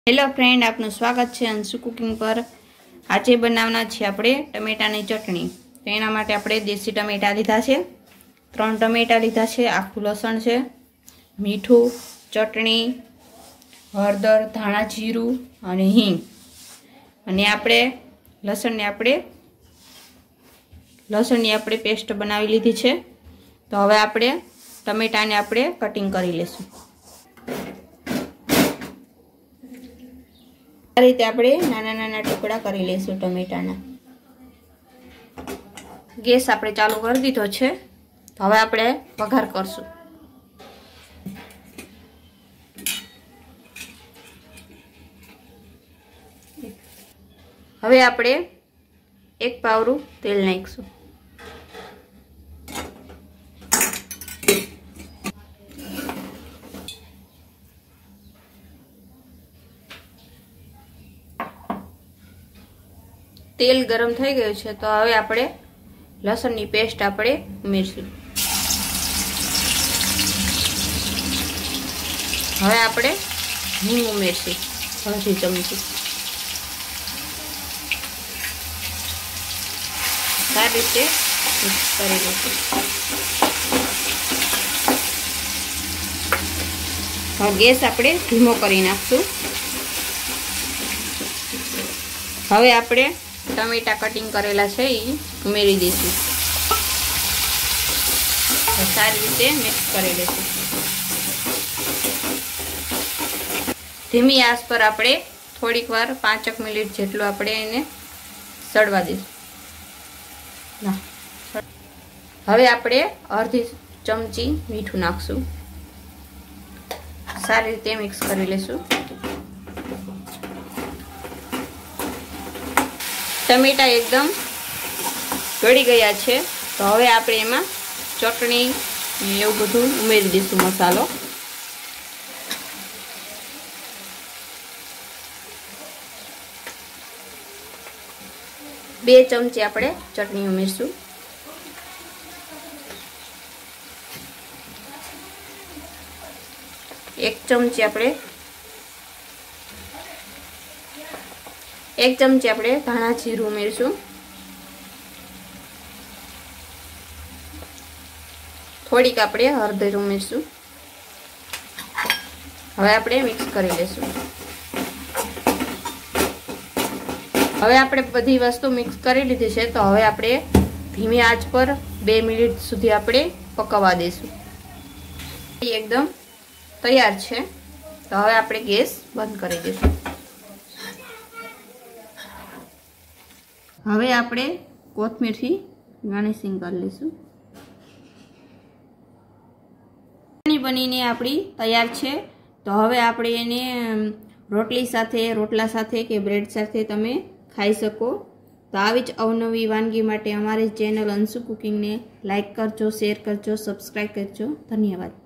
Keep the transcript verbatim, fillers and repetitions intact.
Hello friend, आपनु स्वागत है Anshu cooking पर। आज बनावना छे आपणे टमेटानी चटणी। तो एना माटे आपणे देशी टमेटा लीधा छे, त्रण टमेटा लीधा छे, आखुं लसण छे, मीठुं, चटणी, हळदर, धाणा जीरुं अने हींग। अने आपणे लसणने आपणे लसणनी आपणे पेस्ट बनावी लीधी छे। तो हवे आपणे टमेटाने आपणे कटिंग करी लेशुं। आ रीते आपणे नाना नाना टुकड़ा करी लेशुं टमेटाना। गैस आपणे चालू कर दीधो छे। तो हवे आपणे वघार करशुं। हवे आपणे एक पावड़ू तेल नाखीशुं। तेल गरम थई गयुं छे। तो हवे आपणे लसणनी पेस्ट आपणे उमेरशुं। हवे आपणे हींग उमेरशुं अडधी चमची। सारी रीते मिक्स करी लईशुं। हवे गैस आपणे धीमो करी नाखशुं। हवे आपणे टमेटा कटिंग करेला छे ई उमेरी दईशुं। सारी रीते मिक्स करी लेशुं। धीमी आंच पर आपणे थोड़ीक वार पांचक मिनिट जेटलुं आपणे एने सड़वा दईशुं। हवे आपणे अर्धी चमची मीठुं नाखशुं। सारी रीते मिक्स करी लेशुं। टमेटा एकदम गળી ગયા છે। तो હવે આપણે એમાં ચટણી એવું બધું ઉમેરી દઈશું મસાલો। બે ચમચી આપણે ચટણી ઉમેરશું। એક ચમચી આપણે एक चमची आपणे धाणा जीरुं उमेरशुं। थोड़ीक आपणे हळदर उमेरशुं। हवे आपणे मिक्स करी लेशुं। हवे आपणे बधी वस्तु मिक्स करी लीधी छे। तो हवे आपणे धीमी आंच पर बे मिनिट सुधी आपणे पकाववा देशुं। एकदम तैयार छे। तो हवे आपणे गैस बंद करी देशुं। हवे आपणे कोथमीरथी गार्निशिंग कर लेशुं। चटणी बनीने आपणी तैयार छे। तो हवे आपणे एने रोटली साथे, रोटला साथे के ब्रेड साथे तमे खाई शको। तो आवी ज अवनवी वानगी माटे अमारी चेनल अंशु कुकिंग ने लाइक करजो, शेर करजो, सब्सक्राइब करजो। धन्यवाद।